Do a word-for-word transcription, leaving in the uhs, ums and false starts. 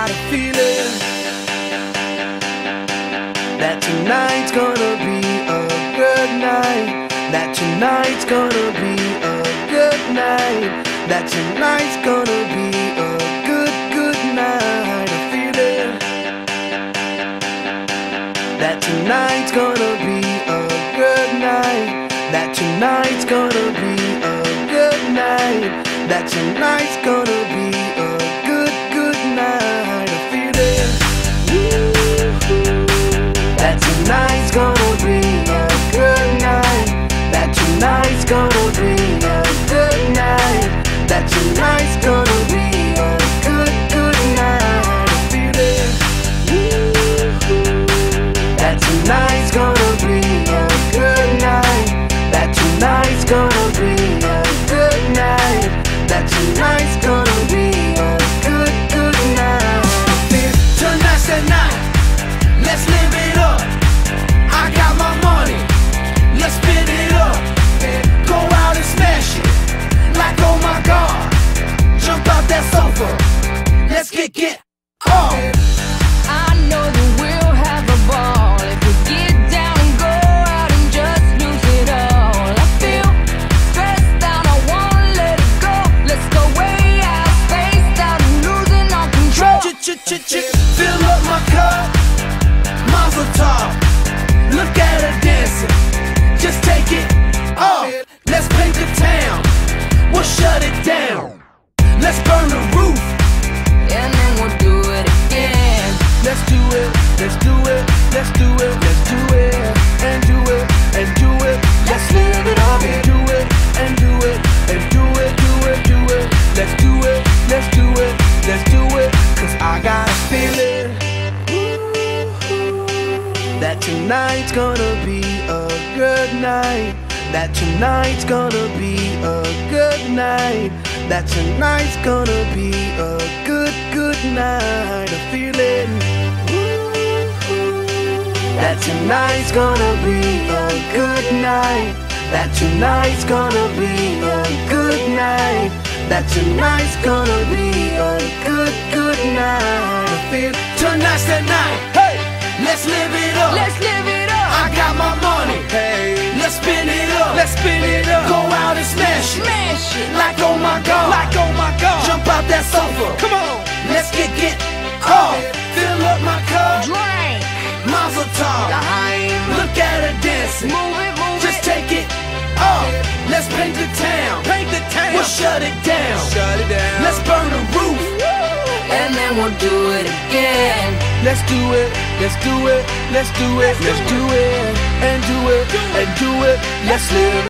got a feeling that tonight's gonna be a good night. That tonight's gonna be a good night. That tonight's gonna be a good, good night. A feeling that tonight's gonna be a good night. That tonight's gonna be a good night. That tonight's gonna be a good, good night. A feeling that tonight's gonna be a good night. That tonight's gonna be a good night. That tonight's gonna be a good, good night. A feeling that tonight's gonna be a good night. That tonight's gonna be a good night. That tonight's gonna be a good, good night. Tonight's the night, let's live it up. I got my money, let's spin it up. Go out and smash it, like oh my God. Jump out that sofa, let's kick it off. I know that we'll have a ball if we get down and go out and just lose it all. I feel stressed out, I wanna let it go. Let's go way out, spaced out and losing all control. Ch-ch-ch-ch, fill up my cup, Mazel tov. Look at her dancing, just take it off. Let's paint the town, we'll shut it down. Let's burn the roof, And then we'll do it again. let's do it, let's do it, let's do it, let's do it, and do it, and do it. Let's live it up and do it, and do it, and do it, do it, do it. Let's do it, let's do it, let's do it. Cause I got a feeling that tonight's gonna be a good night. That tonight's gonna be a good night. That tonight's gonna be a good, good night. A feeling that tonight's gonna be a good night. That tonight's gonna be a good night. That tonight's gonna be a good, good night. I feel tonight's the night. Hey, let's live it up. Let's live it up. I got my money. Hey, let's spin it up. Let's spin it up. Go out and smash it. Smash it. Like oh my God. Like oh my God. Jump out that sofa. Come on. Let's kick it off. Fill up my cup. Drink. Mazel tov. Look at her dancing. Move it, move Just it. take it off. Let's paint the town. Paint the town. We'll shut it down. Shut it down. Let's burn the roof. And then we'll do it again. Let's do it. Let's do it. Let's do it. Let's do it. And do it. And do it. Let's live.